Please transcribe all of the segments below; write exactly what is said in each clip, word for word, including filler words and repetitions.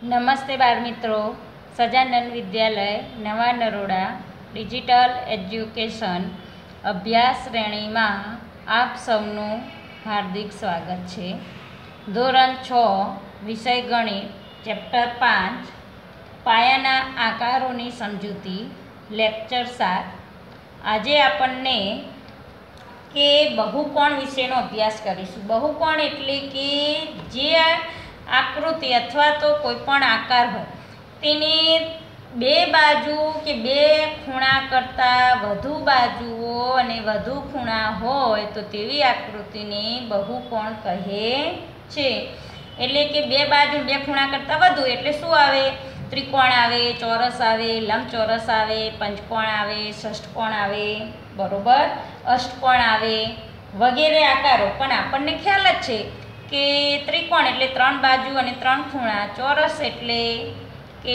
નમસ્તે બાળ મિત્રો, સજાનંદ વિદ્યાલય નવા નરોડા ડિજિટલ એજ્યુકેશન અભ્યાસ શ્રેણીમાં આપ સૌનું હાર્દિક સ્વાગત છે. ધોરણ છ વિષય ગણિત ચેપ્ટર પાંચ પાયાના આકારોની સમજૂતી લેક્ચર સાત. આજે આપણને કે બહુકોણ વિશેનો અભ્યાસ કરીશું. બહુકોણ એટલે કે જે આકૃતિ અથવા તો કોઈ પણ આકાર હોય તેની બે બાજુ કે બે ખૂણા કરતાં વધુ બાજુઓ અને વધુ ખૂણા હોય તો તેવી આકૃતિને બહુકોણ કહે છે. એટલે કે બે બાજુ બે ખૂણા કરતાં વધુ એટલે શું આવે? ત્રિકોણ આવે, ચોરસ આવે, લંબચોરસ આવે, પંચકોણ આવે, ષષ્ઠકોણ આવે, બરોબર, અષ્ટકોણ આવે વગેરે આકારો. પણ આપણને ખ્યાલ જ છે કે ત્રિકોણ એટલે ત્રણ બાજુ અને ત્રણ ખૂણા, ચોરસ એટલે કે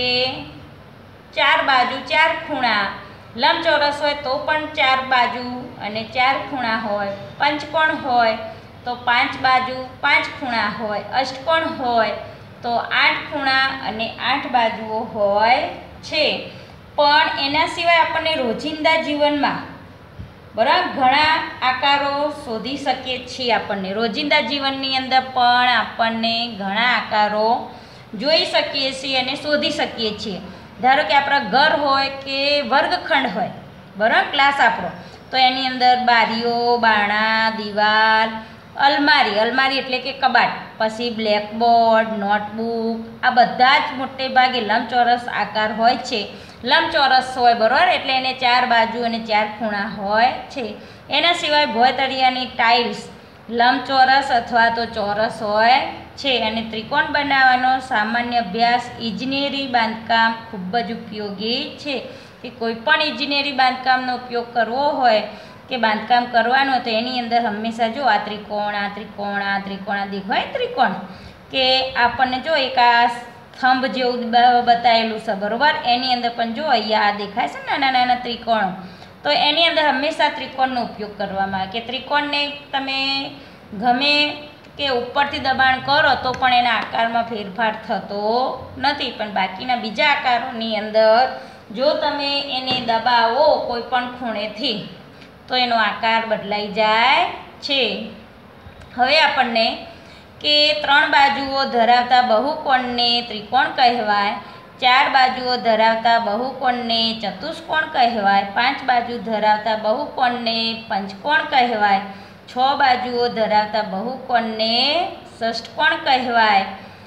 ચાર બાજુ ચાર ખૂણા, લંબચોરસ હોય તો પણ ચાર બાજુ અને ચાર ખૂણા હોય, પંચકોણ હોય તો પાંચ બાજુ પાંચ ખૂણા હોય, અષ્ટકોણ હોય તો આઠ ખૂણા અને આઠ બાજુઓ હોય છે. પણ એના સિવાય આપણને રોજિંદા જીવનમાં બરાબર ઘણા આકારો શોધી શકીએ છીએ. આપણને રોજિંદા જીવનની અંદર પણ આપણને ઘણા આકારો જોઈ શકીએ છીએ અને શોધી શકીએ છીએ. ધારો કે આપણા ઘર હોય કે વર્ગખંડ હોય, બરાબર, ક્લાસ આપણો, તો એની અંદર બારીઓ, બારણા, દિવાલ, અલમારી, અલમારી એટલે કે કબાટ, પછી બ્લેકબોર્ડ, નોટબુક, આ બધા જ મોટે ભાગે લંબચોરસ આકાર હોય છે. લંબચોરસ હોય, બરાબર, એટલે એને ચાર બાજુ અને ચાર ખૂણા હોય છે. એના સિવાય ભોંયતળિયાની ટાઇલ્સ લંબચોરસ અથવા તો ચોરસ હોય છે. અને ત્રિકોણ બનાવવાનો સામાન્ય અભ્યાસ ઇજનેરી બાંધકામ ખૂબ જ ઉપયોગી છે. કે કોઈ પણ ઇજનેરી બાંધકામનો ઉપયોગ કરવો હોય કે બાંધકામ કરવાનું તો એની અંદર હંમેશા જો આ ત્રિકોણ, આ ત્રિકોણ, આ ત્રિકોણ, આ દેખાય ત્રિકોણ, કે આપણને જો એક આ થંભ જેવું બતાવેલું છે, બરાબર, એની અંદર પણ જો અહીંયા આ દેખાય છે નાના નાના ત્રિકોણો, તો એની અંદર હંમેશા ત્રિકોણનો ઉપયોગ કરવામાં આવે. કે ત્રિકોણને તમે ગમે કે ઉપરથી દબાણ કરો તો પણ એના આકારમાં ફેરફાર થતો નથી. પણ બાકીના બીજા આકારોની અંદર જો તમે એને દબાવો કોઈ પણ ખૂણેથી તો એનો આકાર બદલાઈ જાય છે. હવે આપણને કે ત્રણ બાજુઓ ધરાવતા બહુકોણને ત્રિકોણ કહેવાય, ચાર બાજુઓ ધરાવતા બહુકોણને ચતુષ્કોણ કહેવાય, પાંચ બાજુ ધરાવતા બહુકોણને પંચકોણ કહેવાય, છ બાજુઓ ધરાવતા બહુકોણને ષષ્ઠકોણ કહેવાય,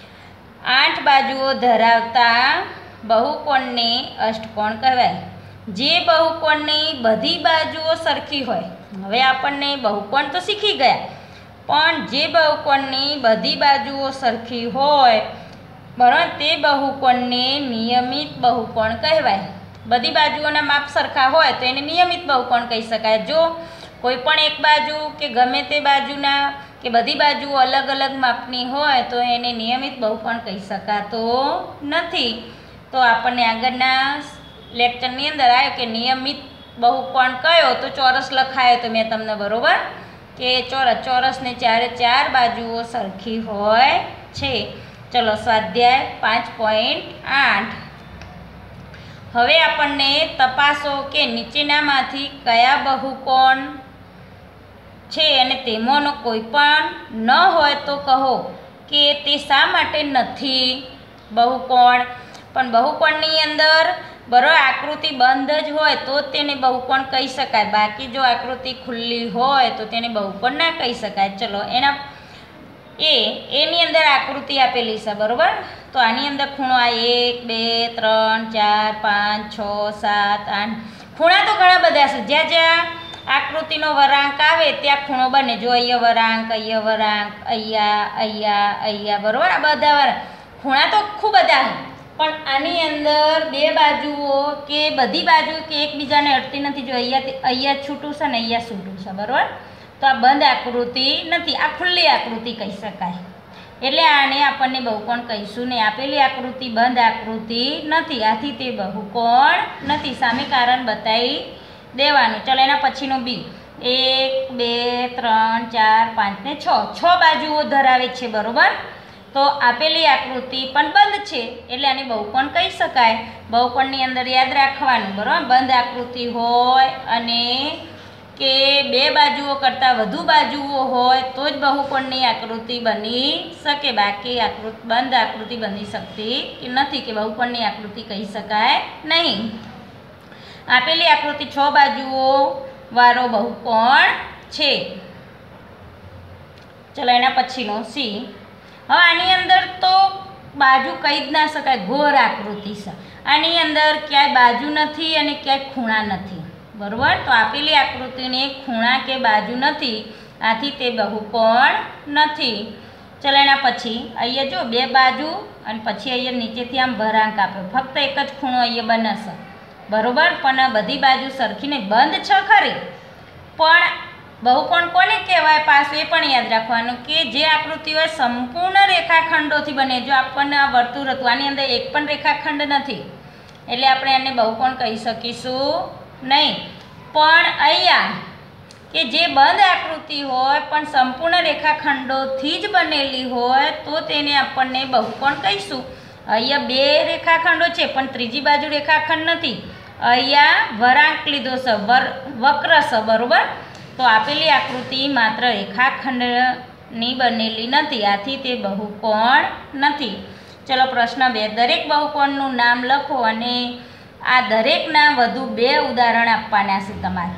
આઠ બાજુઓ ધરાવતા બહુકોણને અષ્ટકોણ કહેવાય. જે બહુકોણની બધી બાજુઓ સરખી હોય, હવે આપણને બહુકોણ તો શીખી ગયા, પણ જે બહુકોણની બધી બાજુઓ સરખી હોય, બરાબર, તે બહુકોણને નિયમિત બહુકોણ કહેવાય. બધી બાજુઓના માપ સરખા હોય તો એને નિયમિત બહુકોણ કહી શકાય. જો કોઈ પણ એક બાજુ કે ગમે તે બાજુના કે બધી બાજુઓ અલગ અલગ માપની હોય તો એને નિયમિત બહુકોણ કહી શકાતો નથી. તો આપણને આગળના લેક્ચરની અંદર આવ્યો કે નિયમિત બહુકોણ કયો, તો ચોરસ લખાયો તો મેં તમને, બરાબર, કે ચોરસ, ચોરસને ચારે ચાર બાજુઓ સરખી હોય છે. ચલો સ્વાધ્યાય પાંચ પોઈન્ટ આઠ. હવે આપણને તપાસો કે નીચેનામાંથી કયા બહુકોણ છે અને તેમાંનો કોઈ પણ ન હોય તો કહો કે તે શા માટે નથી બહુકોણ. પણ બહુકોણની અંદર બરાબર આકૃતિ બંધ જ હોય તો તેને બહુકોણ કહી શકાય. બાકી જો આકૃતિ ખુલ્લી હોય તો તેને બહુકોણ ના કહી શકાય. ચલો એના એ એની અંદર આકૃતિ આપેલી છે, બરાબર, તો આની અંદર ખૂણો આ એક, બે, ત્રણ, ચાર, પાંચ, છ, સાત, આઠ ખૂણા તો ઘણા બધા છે. જ્યાં જ્યાં આકૃતિનો વળાંક આવે ત્યાં ખૂણો બને. જો અહીંયા વળાંક, અહીંયા વળાંક, અહીંયા, અહીંયા, અહીંયા, બરાબર, આ બધા વળાંક ખૂણા તો ખૂબ બધા છે. પણ આની અંદર બે બાજુઓ કે બધી બાજુ કે એકબીજાને અડતી નથી. જો અહીંયાથી અહીંયા છૂટું છે ને અહીંયા છૂટું છે, બરાબર, તો આ બંધ આકૃતિ નથી, આ ખુલ્લી આકૃતિ કહી શકાય. એટલે આને આપણને બહુકોણ કહીશું ને. આપેલી આકૃતિ બંધ આકૃતિ નથી, આથી તે બહુકોણ નથી. સામે કારણ બતાવી દેવાનું. ચલો એના પછીનું બી. એક, બે, ત્રણ, ચાર, પાંચ ને છ છ બાજુઓ ધરાવે છે, બરાબર. તો આપેલી આકૃતિ પણ બંધ છે એટલે આને બહુકોણ કહી શકાય. બહુકોણની અંદર યાદ રાખવાનું, બરાબર, બંધ આકૃતિ હોય અને કે બે બાજુઓ કરતાં વધુ બાજુઓ હોય તો જ બહુકોણની આકૃતિ બની શકે. બાકી આકૃતિ બંધ આકૃતિ બની શકતી નથી, કે બહુકોણની આકૃતિ કહી શકાય નહીં. આપેલી આકૃતિ છ બાજુઓ વાળો બહુકોણ છે. ચલો એના પછીનો સી. હવે આની અંદર તો બાજુ કહી જ ના શકાય, ઘોર આકૃતિ છે. આની અંદર ક્યાંય બાજુ નથી અને ક્યાંય ખૂણા નથી, બરાબર. તો આપેલી આકૃતિને ખૂણા કે બાજુ નથી, આથી તે બહુકોણ નથી. ચલો એના પછી અહીંયા જો બે બાજુ અને પછી અહીંયા નીચેથી આમ ભરાંક આપ્યો, ફક્ત એક જ ખૂણો અહીંયા બનશે, બરાબર. પણ બધી બાજુ સરખીને બંધ છે ખરી, પણ બહુકોણ કોને કહેવાય પાછું એ પણ યાદ રાખવાનું કે જે આકૃતિઓ સંપૂર્ણ રેખાખંડોથી બને. જો આપણને આ વર્તુળ હતું, આની અંદર એક પણ રેખાખંડ નથી, એટલે આપણે આને બહુકોણ કહી શકીશું નહીં. પણ અહીંયા કે જે બંધ આકૃતિ હોય પણ સંપૂર્ણ રેખાખંડોથી જ બનેલી હોય તો તેને આપણને બહુકોણ કહીશું. અહીંયા બે રેખાખંડો છે પણ ત્રીજી બાજુ રેખાખંડ નથી, અહીંયા વળાંક લીધો છે, વર વક્ર છે, બરાબર. તો આપેલી આકૃતિ માત્ર રેખાખંડની બનેલી નથી, આથી તે બહુકોણ નથી. ચલો પ્રશ્ન બે. દરેક બહુકોણનું નામ લખો અને આ દરેકના વધુ બે ઉદાહરણ આપવાના છે તમારે,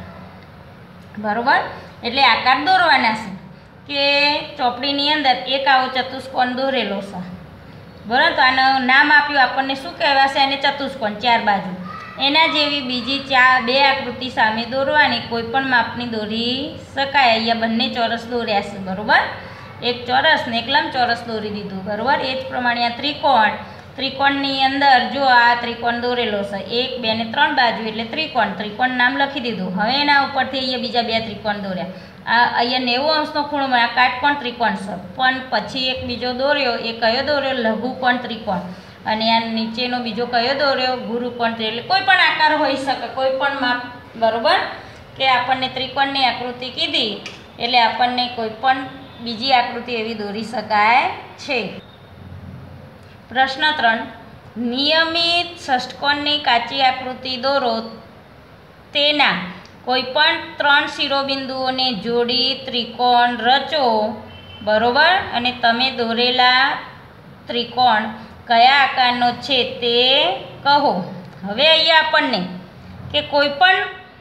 બરાબર. એટલે આકાર દોરવાના છે કે ચોપડીની અંદર એક આવો ચતુષ્કોણ દોરેલો છે, બરાબર. તો આનું નામ આપ્યું આપણને શું કહેવાશે? એને ચતુષ્કોણ, ચાર બાજુ. એના જેવી બીજી ચાર બે આકૃતિ સામે દોરવાની, કોઈ પણ માપની દોરી શકાય. અહીંયા બંને ચોરસ દોર્યા છે, બરાબર. એક ચોરસ ને એક લંબચોરસ દોરી દીધું, બરાબર. એ જ પ્રમાણે આ ત્રિકોણ, ત્રિકોણની અંદર જો આ ત્રિકોણ દોરેલો છે, એક બે ને ત્રણ બાજુ એટલે ત્રિકોણ, ત્રિકોણ નામ લખી દીધું. હવે એના ઉપરથી અહીંયા બીજા બે ત્રિકોણ દોર્યા. આ અહીંયા નેવું અંશનો ખૂણો મળે, આ કાટકોણ ત્રિકોણ છે. પણ પછી એક બીજો દોર્યો, એ કયો દોર્યો? લઘુકોણ ત્રિકોણ. અને આ નીચેનો બીજો કયો દોર્યો? ગુરુકોણ. એટલે કોઈ પણ આકાર હોઈ શકે, કોઈ પણ માપ, બરાબર. કે આપણને ત્રિકોણની આકૃતિ કીધી એટલે આપણને કોઈ પણ બીજી આકૃતિ એવી દોરી શકાય છે. પ્રશ્ન ત્રણ. નિયમિત ષષ્ઠકોણની કાચી આકૃતિ દોરો, તેના કોઈ પણ ત્રણ શિરોબિંદુઓને જોડી ત્રિકોણ રચો, બરાબર. અને તમે દોરેલા ત્રિકોણ કયા આકારનો છે તે કહો. હવે અહીંયા આપણને કે કોઈ પણ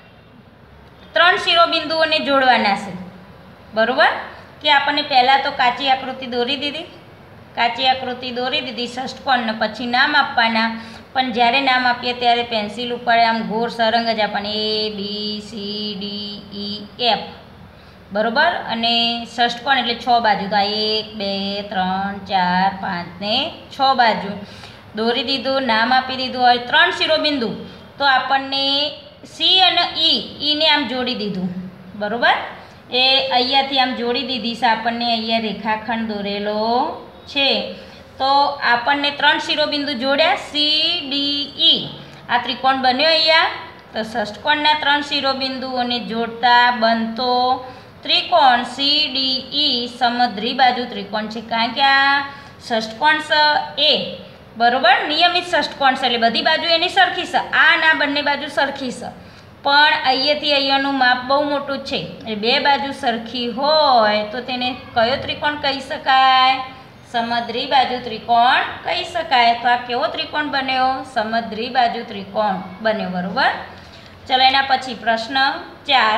ત્રણ શિરોબિંદુઓને જોડવાના છે, બરાબર. કે આપણને પહેલાં તો કાચી આકૃતિ દોરી દીધી, કાચી આકૃતિ દોરી દીધી ષષ્ઠકોણને, પછી નામ આપવાના. પણ જ્યારે નામ આપીએ ત્યારે પેન્સિલ ઉપર આમ ઘોર સરંગ જ આપવાની, A B C D E F, બરાબર. અને ષષ્ઠકોણ એટલે છ બાજુ, તો એક બે ત્રણ ચાર પાંચ ને છ બાજુ દોરી દીધું, નામ આપી દીધું. હવે ત્રણ શિરોબિંદુ તો આપણને સી અને ઈ, ઈને આમ જોડી દીધું, બરાબર. એ અહીંયાથી આમ જોડી દીધી છે, આપણને અહીંયા રેખાખંડ દોરેલો છે. તો આપણને ત્રણ શિરોબિંદુ જોડ્યા, સી ડી ઈ, આ ત્રિકોણ બન્યો અહીંયા. તો ષષ્ઠકોણના ત્રણ શિરોબિંદુઓને જોડતા બનતો ત્રિકોણ સી ડી ઈ સમદ્રી બાજુ ત્રિકોણ છે. કારણ કે આ ષષ્ઠકોણ એ, બરાબર, નિયમિત ષષ્ઠકોણ છે એટલે બધી બાજુ એની સરખી છે. આ ના બંને બાજુ સરખી છે, પણ અહીંયાથી અહીંયાનું માપ બહુ મોટું છે, એટલે બે બાજુ સરખી હોય તો તેને કયો ત્રિકોણ કહી શકાય? સમદ્રી બાજુ ત્રિકોણ કહી શકાય. તો આ કેવો ત્રિકોણ બન્યો? સમદ્રી બાજુ ત્રિકોણ બન્યો, બરાબર. ચલો એના પછી પ્રશ્ન ચાર.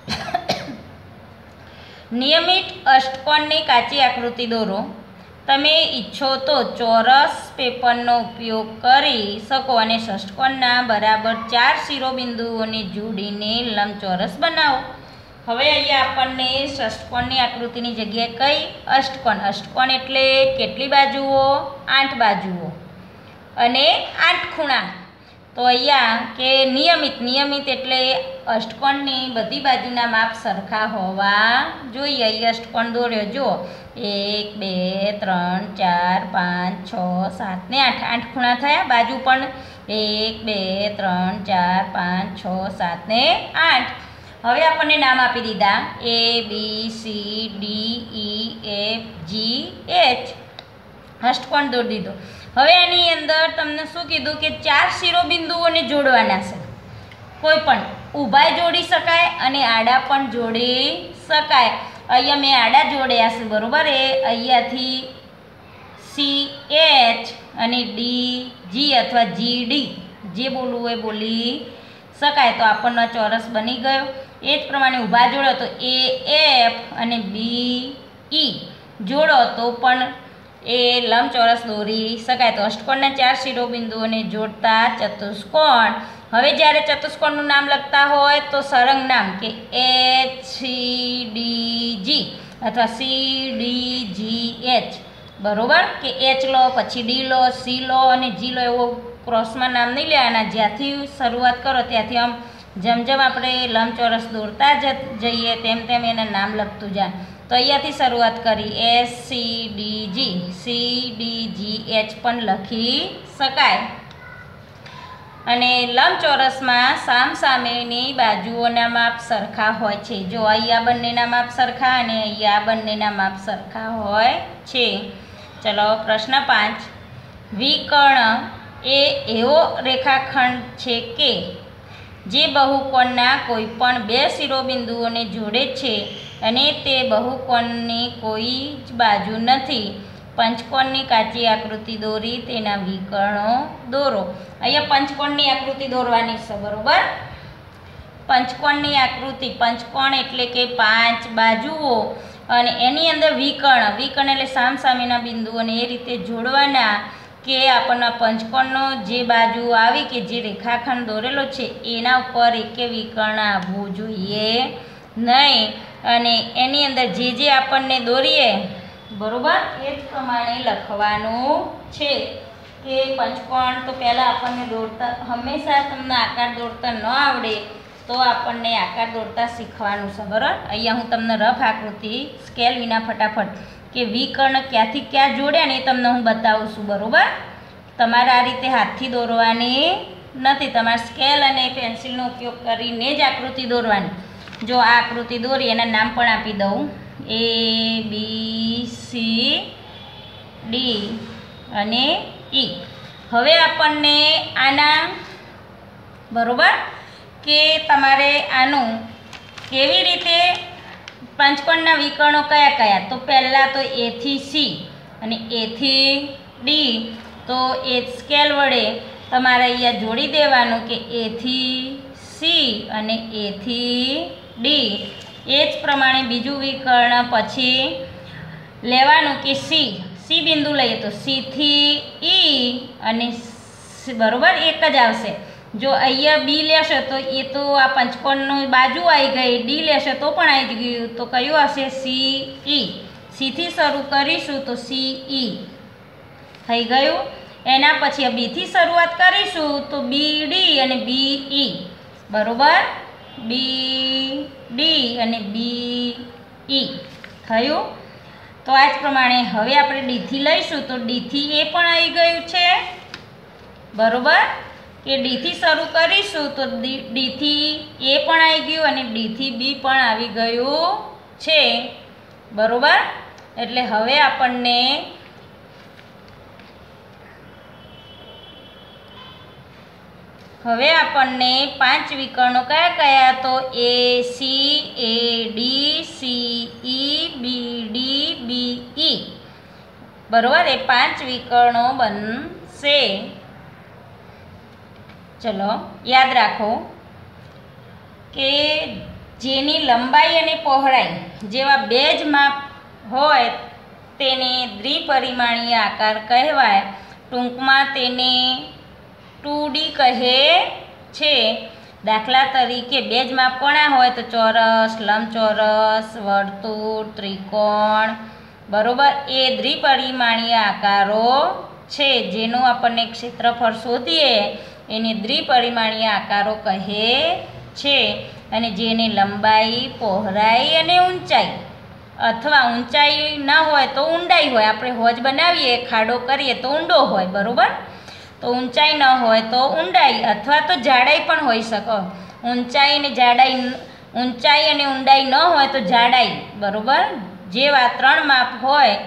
નિયમિત અષ્ટકોણની કાચી આકૃતિ દોરો. તમે ઈચ્છો તો ચોરસ પેપરનો ઉપયોગ કરી શકો અને ષષ્ઠકોણના બરાબર ચાર શિરોબિંદુઓને જોડીને લંબચોરસ બનાવો. હવે અહીંયા આપણને ષષ્ઠકોણની આકૃતિની જગ્યાએ કઈ? અષ્ટકોણ. અષ્ટકોણ એટલે કેટલી બાજુઓ? આઠ બાજુઓ અને આઠ ખૂણા. તો અહીંયા કે નિયમિત, નિયમિત એટલે અષ્ટકોણની બધી બાજુના માપ સરખા હોવા જોઈએ. અહીંયા અષ્ટકોણ દોર્યો, જુઓ, એક બે ત્રણ ચાર પાંચ છ સાત ને આઠ, આઠ ખૂણા થયા. બાજુ પણ એક બે ત્રણ ચાર પાંચ છ સાત ને આઠ. હવે આપણને નામ આપી દીધા, A B C D E F G H. અષ્ટકોણ દોરી દીધો। હવે આની અંદર તમને શું કીધું કે ચાર શિરોબિંદુઓને જોડવાના છે। કોઈ પણ ઊભા જોડી શકાય અને આડા પણ જોડી શકાય। અહીંયા મેં આડા જોડ્યા છે બરોબર। એ અહીંયાથી સી એચ અને ડી જી અથવા જી ડી જે બોલવું હોય બોલી શકાય। તો આપણને ચોરસ બની ગયો। એ જ પ્રમાણે ઊભા જોડો તો એ એફ અને બી ઈ જોડો તો પણ એ લંબચોરસ દોરી શકાય। તો અષ્ટકોણના ચાર શિરોબિંદુઓને જોડતા ચતુષ્કોણ। હવે જ્યારે ચતુષ્કોણનું નામ લખતા હોય તો સરંગ નામ કે એચ સી ડી જી અથવા સી ડી જી એચ બરોબર। કે એચ લો પછી ડી લો સી લો અને જી લો એવો ક્રોસમાં નામ નહીં લેવાના। જ્યાંથી શરૂઆત કરો ત્યાંથી આમ જેમ જેમ આપણે લંબચોરસ દોરતા જ જઈએ તેમ તેમ એના નામ લખતું જાય। તો અહીંયાથી શરૂઆત કરી S C D G C D G H પણ લખી શકાય। અને લંબચોરસમાં સામસામેની બાજુઓના માપ સરખા હોય છે। જો અહીંયા બંનેના માપ સરખા અને અહીંયા બંનેના માપ સરખા હોય છે। ચલો પ્રશ્ન પાંચ, વિકર્ણ એ એવો રેખાખંડ છે કે જે બહુકોણના કોઈ પણ બે શિરોબિંદુઓને જોડે છે અને તે બહુકોણની કોઈ જ બાજુ નથી। પંચકોણની કાચી આકૃતિ દોરી તેના વિકર્ણો દોરો। અહીંયા પંચકોણની આકૃતિ દોરવાની છે બરોબર। પંચકોણની આકૃતિ, પંચકોણ એટલે કે પાંચ બાજુઓ અને એની અંદર વિકર્ણ, વિકર્ણ એટલે સામસામેના બિંદુઓને એ રીતે જોડવાના કે આપણને પંચકોણનો જે બાજુ આવી કે જે રેખાખંડ દોરેલો છે એના ઉપર એકે વિકર્ણ આવવું જોઈએ નહીં। અને એની અંદર જે જે આપણને દોરીએ બરોબર એ જ પ્રમાણે લખવાનું છે કે પંચકોણ તો પહેલાં આપણને દોરતા હંમેશા તમને આકાર દોરતા ન આવડે તો આપણને આકાર દોરતા શીખવાનું છે બરાબર। અહીંયા હું તમને રફ આકૃતિ સ્કેલ વિના ફટાફટ કે વિકર્ણ ક્યાંથી ક્યાં જોડ્યા ને એ તમને હું બતાવું છું બરાબર। તમારે આ રીતે હાથથી દોરવાની નથી, તમારે સ્કેલ અને પેન્સિલનો ઉપયોગ કરીને જ આકૃતિ દોરવાની। જો આ આકૃતિ દોરી એના નામ પણ આપી દઉં એ બી સી ડી અને ઈ। હવે આપણને આના બરોબર કે તમારે આનું કેવી રીતે પંચકોણના વિકર્ણો કયા કયા, તો પહેલાં તો એથી સી અને એથી ડી, તો એ સ્કેલ વડે તમારે અહીંયા જોડી દેવાનું કે એથી સી અને એથી ડી। એ જ પ્રમાણે બીજું વિકર્ણ પછી લેવાનું કે સી, સી બિંદુ લઈએ તો સીથી ઈ અને બરોબર એક જ આવશે। જો અહીંયા બી લેશો તો એ તો આ પંચકોણની બાજુ આવી ગઈ, ડી લેશો તો પણ આવી ગયું, તો કયું હશે સી ઈ। સીથી શરૂ કરીશું તો સી ઈ થઈ ગયું। એના પછી બીથી શરૂઆત કરીશું તો બી ડી અને બી ઈ બરોબર। બી ડી અને બી ઈ થયું। તો આ જ પ્રમાણે હવે આપણે ડીથી લઈશું તો ડીથી એ પણ આવી ગયું છે બરોબર। કે ડીથી શરૂ કરીશું તો ડીથી એ પણ આવી ગયું અને ડીથી બી પણ આવી ગયું છે બરોબર। એટલે હવે આપણને હવે આપણને પાંચ વિકર્ણો કયા કયા, તો A C A D C E B D B E બરોબર। એ પાંચ વિકર્ણો બનશે। ચલો યાદ રાખો કે જેની લંબાઈ અને પહોળાઈ જેવા બે જ માપ હોય તેને દ્વિપરિમાણીય આકાર કહેવાય। ટૂંકમાં તેને ટુ ડી કહે છે। દાખલા તરીકે બે જ માપ કોના હોય તો ચોરસ, લંબચોરસ, વર્તુળ, ત્રિકોણ બરોબર। એ દ્વિપરિમાણીય આકારો છે જેનું આપણને ક્ષેત્રફળ શોધીએ એને દ્વિપરિમાણીય આકારો કહે છે। અને જેની લંબાઈ, પહોળાઈ અને ઊંચાઈ અથવા ઊંચાઈ ન હોય તો ઊંડાઈ હોય, આપણે હોજ બનાવીએ ખાડો કરીએ તો ઊંડો હોય બરોબર। તો ઊંચાઈ ન હોય તો ઊંડાઈ અથવા તો જાડાઈ પણ હોઈ શકે। ઊંચાઈ અને જાડાઈ, ઊંચાઈ અને ઊંડાઈ ન હોય તો જાડાઈ બરોબર। જેવા ત્રણ માપ હોય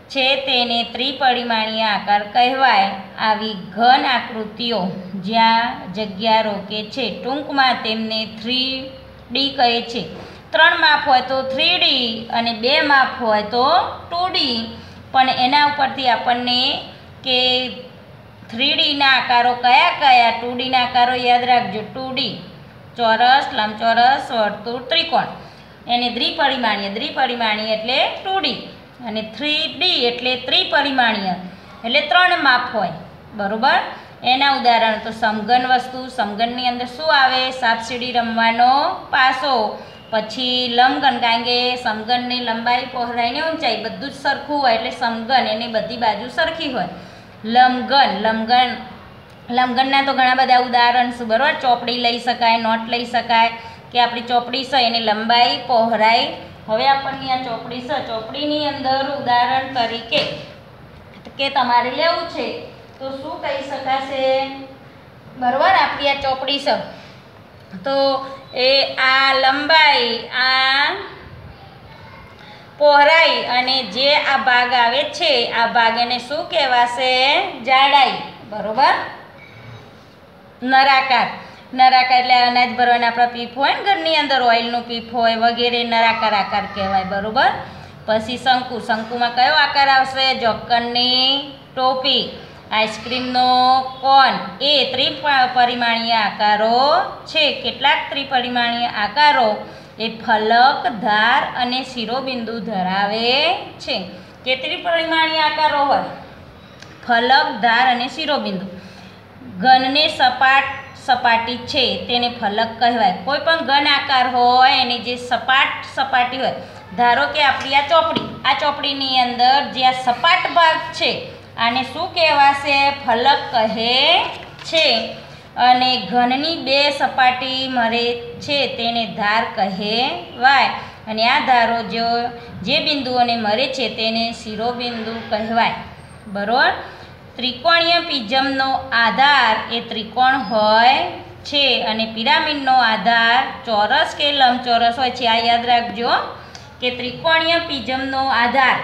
છે તેને ત્રિપરિમાણીય આકાર કહેવાય. આવી ઘન આકૃતિઓ જ્યાં જગ્યા રોકે છે ટૂંકમાં તેમને થ્રી ડી કહે છે. ત્રણ માપ હોય તો થ્રી ડી અને બે માપ હોય તો ટુ ડી. પણ એના ઉપરથી આપણને કે થ્રી ડીના આકારો કયા કયા, ટુ ડીના આકારો યાદ રાખજો. ટુ ડી ચોરસ, લંબચોરસ, વર્તુળ, ત્રિકોણ. એને દ્વિપરિમાણીય, દ્વિપરિમાણીય એટલે ટુ ડી અને થ્રી ડી એટલે ત્રિપરિમાણીય એટલે ત્રણ માપ હોય. બરાબર. એના ઉદાહરણ તો સમઘન વસ્તુ, સમઘનની અંદર શું આવે? સાપસીડી રમવાનો પાસો. પછી લંબઘન, કારણ કે સમઘનની લંબાઈ, પહોળાઈ ને ઊંચાઈ બધું જ સરખું હોય એટલે સમઘન, એની બધી બાજુ સરખી હોય. લંબઘન, લંબઘન લંબઘનના તો ઘણા બધા ઉદાહરણ છે. બરાબર. ચોપડી લઈ શકાય, નોટ લઈ શકાય કે આપણી ચોપડી છે એની લંબાઈ, પહોળાઈ. હવે આપણને આ ચોપડી છે, ચોપડીની અંદર ઉદાહરણ તરીકે કે તમારે લેવું છે તો શું કહી શકાશે? બરાબર. આપણી આ ચોપડી છે તો એ આ લંબાઈ, આ પહોળાઈ અને જે આ ભાગ આવે છે આ ભાગ એને શું કહેવાશે? જાડાઈ. બરાબર. નળાકાર, નળાકાર એટલે અનાજ ભરવાના આપણા પીપ હોય ને ઘરની અંદર, ઓઇલનું પીપ હોય વગેરે, નળાકાર આકાર કહેવાય. બરાબર. પછી શંકુ, શંકુમાં કયો આકાર આવશે? જોકરની ટોપી. આઈસ્ક્રીમનો કોન એ ત્રિપરિમાણીય આકારો છે. કેટલાક ત્રિપરિમાણીય આકારો એ ફલક, ધાર અને શિરોબિંદુ ધરાવે છે. કે ત્રિપરિમાણીય આકારો હોય ફલક, ધાર અને શિરોબિંદુ. ઘનને સપાટ સપાટી છે તેને ફલક કહેવાય. કોઈ પણ ઘન આકાર હોય એની જે સપાટ સપાટી હોય, ધારો કે આપણી આ ચોપડી, આ ચોપડીની અંદર જે આ સપાટ ભાગ છે આને શું કહેવાશે? ફલક કહે છે. અને ઘનની બે સપાટી મળે છે તેને ધાર કહેવાય. અને આ ધારો જો જે બિંદુઓને મળે છે તેને શિરોબિંદુ કહેવાય. બરાબર. ત્રિકોણીય પ્રિઝમનો આધાર એ ત્રિકોણ હોય છે અને પિરામિડનો આધાર ચોરસ કે લંબચોરસ હોય છે. આ યાદ રાખજો કે ત્રિકોણીય પ્રિઝમનો આધાર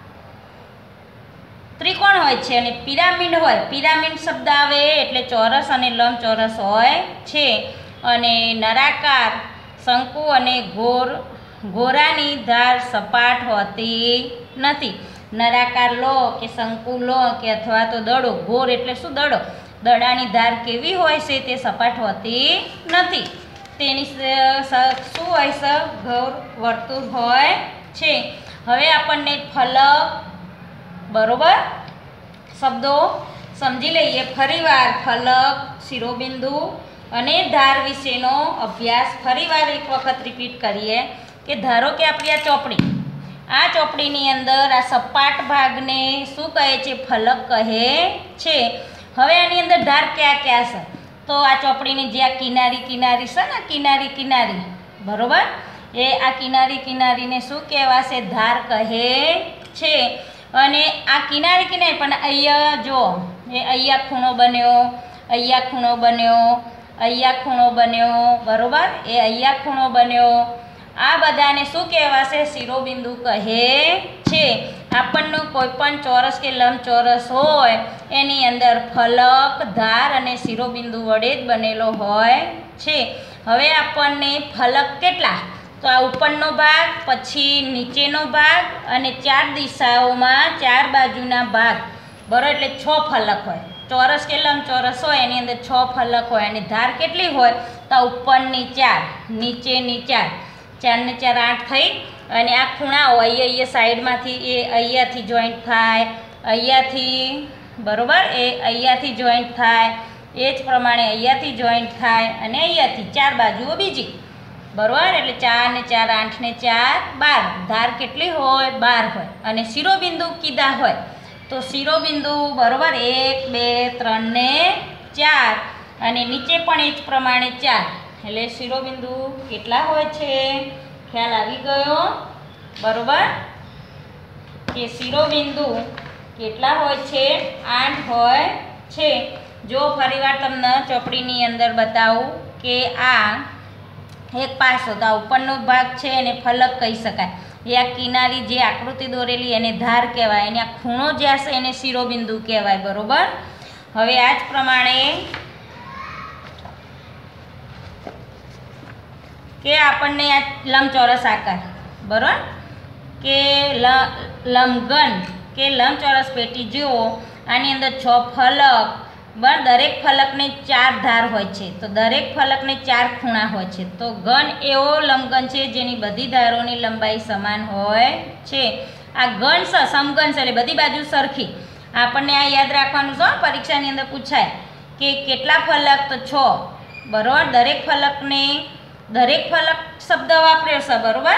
ત્રિકોણ હોય છે અને પિરામિડ હોય, પિરામિડ શબ્દ આવે એટલે ચોરસ અને લંબચોરસ હોય છે. અને નળાકાર, શંકુ અને ગોર ગોરાની ધાર સપાટ હોતી નથી. નળાકાર લો કે શંકુ લો કે અથવા તો દડો, ગોર એટલે શું? દડો. દડાની ધાર કેવી હોય છે? તે સપાટ હોતી નથી. તેની શું હોય છે? ગોળ વર્તુળ હોય છે. હવે આપણને ફલક, બરોબર, શબ્દો સમજી લઈએ ફરીવાર. ફલક, શિરોબિંદુ અને ધાર વિશેનો અભ્યાસ ફરીવાર એક વખત રિપીટ કરીએ કે ધારો કે આપણી આ ચોપડી, આ ચોપડીની અંદર આ સપાટ ભાગને શું કહે છે? ફલક કહે છે. હવે આની અંદર ધાર ક્યાં ક્યાં છે? તો આ ચોપડીની જે આ કિનારી કિનારી છે ને, કિનારી કિનારી, બરોબર, એ આ કિનારી કિનારીને શું કહેવાશે? ધાર કહે છે. અને આ કિનારી કિનારી પણ અહીંયા જો એ અહીંયા ખૂણો બન્યો, અહીંયા ખૂણો બન્યો, અહીંયા ખૂણો બન્યો, બરોબર, એ અહીંયા ખૂણો બન્યો. આ બધાને શું કહેવાશે? શિરોબિંદુ કહે છે. આપણનો કોઈ પણ ચોરસ કે લંબચોરસ હોય એની અંદર ફલક, ધાર અને શિરોબિંદુ વડે જ બનેલો હોય છે. હવે આપણને ફલક કેટલા? તો આ ઉપરનો ભાગ, પછી નીચેનો ભાગ અને ચાર દિશાઓમાં ચાર બાજુના ભાગ, બરાબર, એટલે છ ફલક હોય. ચોરસ કે લંબચોરસ હોય એની અંદર છ ફલક હોય. અને ધાર કેટલી હોય? તો ઉપરની ચાર, નીચેની ચાર, ચાર ને ચાર આઠ થઈ. અને આ ખૂણાઓ અહીંયા અહીંયા સાઈડમાંથી એ અહીંયાથી જોઈન્ટ થાય, અહીંયાથી, બરાબર, એ અહીંયાથી જોઈન્ટ થાય, એ જ પ્રમાણે અહીંયાથી જોઈન્ટ થાય અને અહીંયાથી ચાર બાજુઓ બીજી, બરાબર. એટલે ચાર ને ચાર આઠ ને ચાર બાર. ધાર કેટલી હોય? બાર હોય. અને શિરોબિંદુ કીધા હોય તો શિરોબિંદુ, બરાબર, એક બે ત્રણ ને ચાર અને નીચે પણ એ જ પ્રમાણે ચાર. એટલે શિરોબિંદુ કેટલા હોય છે? ખ્યાલ આવી ગયો? બરાબર, કે શિરોબિંદુ કેટલા હોય છે? આઠ હોય છે. જો ફરીવાર તમને ચોપડીની અંદર બતાવું કે આ એક પાસો, તો આ ઉપરનો ભાગ છે એને ફલક કહી શકાય. એ આ કિનારી જે આકૃતિ દોરેલી એને ધાર કહેવાય, અને આ ખૂણો જે હશે એને શિરોબિંદુ કહેવાય. બરોબર. હવે આ જ પ્રમાણે કે આપણને આ લંબચોરસ આકાર, બરોબર, કે લંબઘન કે લંબચોરસ પેટી જુઓ, આની અંદર છ ફલક, બરાબર, દરેક ફલકને ચાર ધાર હોય છે, તો દરેક ફલકને ચાર ખૂણા હોય છે. તો ઘન એવો લંબઘન છે જેની બધી ધારોની લંબાઈ સમાન હોય છે. આ ઘન છે, સમઘન છે, એટલે બધી બાજુ સરખી. આપણને આ યાદ રાખવાનું છે, પરીક્ષાની અંદર પૂછાય કે કેટલા ફલક, તો છ. બરોબર. દરેક ફલકને, દરેક ફલક શબ્દ વાપર્યો છે, બરોબર.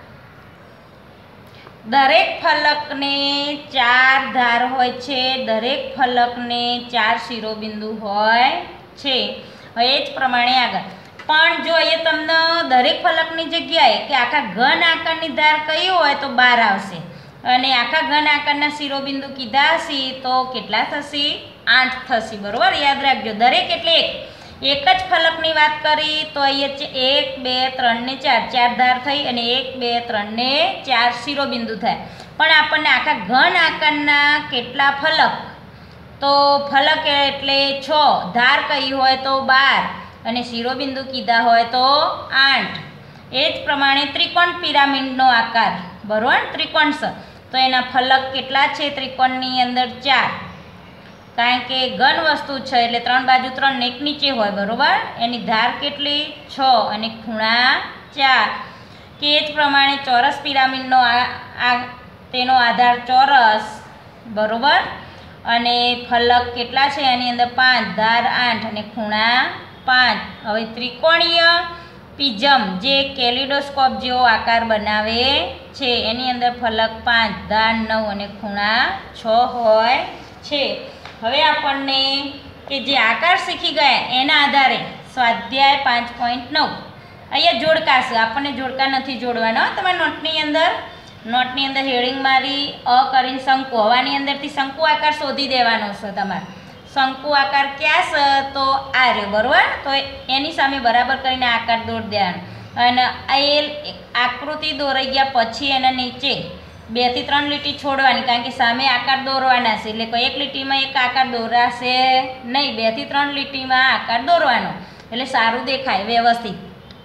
દરેક ફલકને ચાર ધાર હોય છે, દરેક ફલકને ચાર શિરોબિંદુ હોય છે. હવે એ જ પ્રમાણે આગળ પણ જો એ તમને દરેક ફલકની જગ્યાએ કે આખા ઘન આકારની ધાર કઈ હોય તો બાર આવશે, અને આખા ઘન આકારના શિરોબિંદુ કીધા હશે તો કેટલા થશે? આઠ થશે. બરોબર. યાદ રાખજો. દરેક એટલે એક એક જ ફલકની વાત કરી તો અહીંયા એક બે ત્રણ ને ચાર ચાર ધાર થઈ, અને એક બે ત્રણ ને ચાર શિરોબિંદુ થાય. પણ આપણને આખા ઘન આકારના કેટલા ફલક, તો ફલક એટલે છ, ધાર કઈ હોય તો બાર, અને શિરોબિંદુ કીધા હોય તો આઠ. એ જ પ્રમાણે ત્રિકોણ પિરામિડનો આકાર, બરોબર, ત્રિકોણ છે તો એના ફલક કેટલા છે ત્રિકોણની અંદર? ચાર. કારણ કે ઘન વસ્તુ છે એટલે ત્રણ બાજુ ત્રણ ને એક નીચે હોય, બરોબર. એની ધાર કેટલી? છ, અને ખૂણા ચાર. કે એ જ પ્રમાણે ચોરસ પિરામિડનો આ તેનો આધાર ચોરસ, બરોબર, અને ફલક કેટલા છે એની અંદર? પાંચ, ધાર આઠ, અને ખૂણા પાંચ. હવે ત્રિકોણીય પ્રિઝમ જે કેલિડોસ્કોપ જેવો આકાર બનાવે છે એની અંદર ફલક પાંચ, ધાર નવ, અને ખૂણા છ હોય છે. હવે આપણને કે જે આકાર શીખી ગયા એના આધારે સ્વાધ્યાય પાંચ પોઈન્ટ નવ અહીંયા જોડકા છે. આપણને જોડકા નથી જોડવાનો તમારા નોટની અંદર. નોટની અંદર હેડિંગ મારી અ કરીને શંકુ, હવાની અંદરથી શંકુ આકાર શોધી દેવાનો છે તમારે. શંકુ આકાર ક્યાં છે? તો આ રહ્યો, બરોબર. તો એની સામે બરાબર કરીને આકાર દોરી દેવાનો, અને એ આકૃતિ દોરાઈ ગયા પછી એના નીચે બે થી ત્રણ લીટી છોડવાની, કારણ કે સામે આકાર દોરવાના છે. એટલે કોઈ એક લીટીમાં એક આકાર દોરાશે નહીં, બે થી ત્રણ લીટીમાં આકાર દોરવાનો, એટલે સારું દેખાય વ્યવસ્થિત.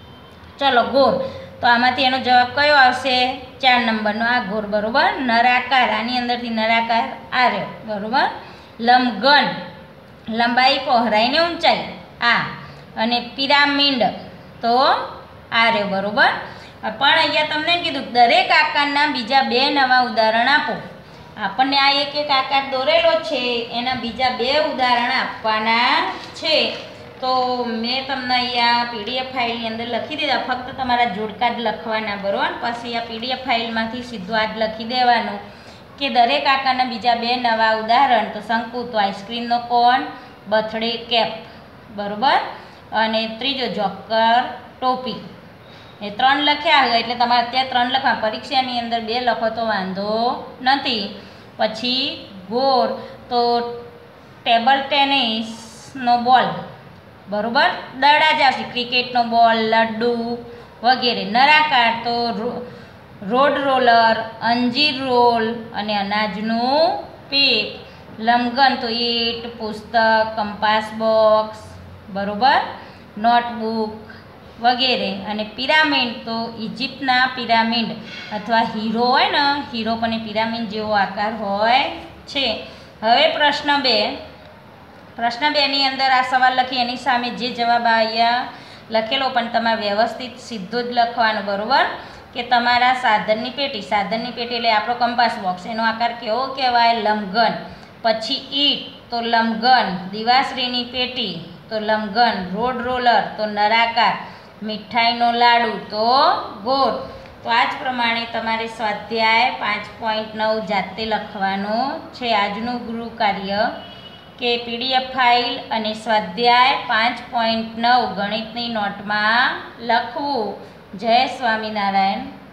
ચલો ગોળ, તો આમાંથી એનો જવાબ કયો આવશે? ચાર નંબરનો આ ગોળ, બરોબર. નરાકાર, આની અંદરથી નરાકાર આ રહ્યો, બરોબર. લંબઘન, લંબાઈ પહોળાઈ ને ઊંચાઈ આ, અને પિરામિડ તો આ રહ્યો, બરોબર. પણ અહીંયા તમને કીધું દરેક આકારના બીજા બે નવા ઉદાહરણ આપો. આપણને આ એક એક આકાર દોરેલો છે એના બીજા બે ઉદાહરણ આપવાના છે. તો મેં તમને અહીંયા પીડીએફ ફાઇલની અંદર લખી દીધા, ફક્ત તમારા જોડકા જ લખવાના, બરોબર. પછી આ પીડીએફ ફાઇલમાંથી સીધું આ જ લખી દેવાનું કે દરેક આકારના બીજા બે નવા ઉદાહરણ, તો શંકુ તો આઈસ્ક્રીમનો કોન, બર્થડે કેપ, બરોબર, અને ત્રીજો જોકર ટોપી. એ ત્રણ લખ્યા હોય એટલે તમારે ત્યાં ત્રણ લખવા, પરીક્ષાની અંદર બે લખો તો વાંધો નથી. પછી ગોળ તો ટેબલ ટેનિસનો બોલ, બરોબર, દડા જ આવશે, ક્રિકેટનો બોલ, લડ્ડુ વગેરે. નરાકાર તો રોડ રોલર, અંજીર રોલ, અને અનાજનું પીપ. લંબઘન તો ઈંટ, પુસ્તક, કંપાસ બોક્સ, બરોબર, નોટબુક વગેરે. અને પિરામિડ તો ઇજિપ્તના પિરામિડ અથવા હીરો હોય ને, હીરો પણ પિરામિડ જેવો આકાર હોય છે. હવે પ્રશ્ન બે, પ્રશ્ન બે ની અંદર આ સવાલ લખી એની સામે જે જવાબ અહીંયા લખેલો પણ તમારે વ્યવસ્થિત સીધો જ લખવાનો, બરોબર. કે તમારા સાધનની પેટી, સાધનની પેટી એટલે આપણો કંપાસ બોક્સ, એનો આકાર કેવો કહેવાય? લંબઘન. પછી ઈંટ તો લંબઘન, દિવાશ્રીની પેટી તો લંબઘન, રોડ રોલર તો નરાકાર, મીઠાઈનો લાડુ તો ગોળ. તો આ જ પ્રમાણે તમારે સ્વાધ્યાય પાંચ પોઈન્ટ નવ જાતે લખવાનો છે. આજનું ગૃહ કાર્ય કે પીડીએફ ફાઇલ અને સ્વાધ્યાય પાંચ પોઈન્ટ નવ ગણિતની નોટમાં લખવું. જય સ્વામિનારાયણ.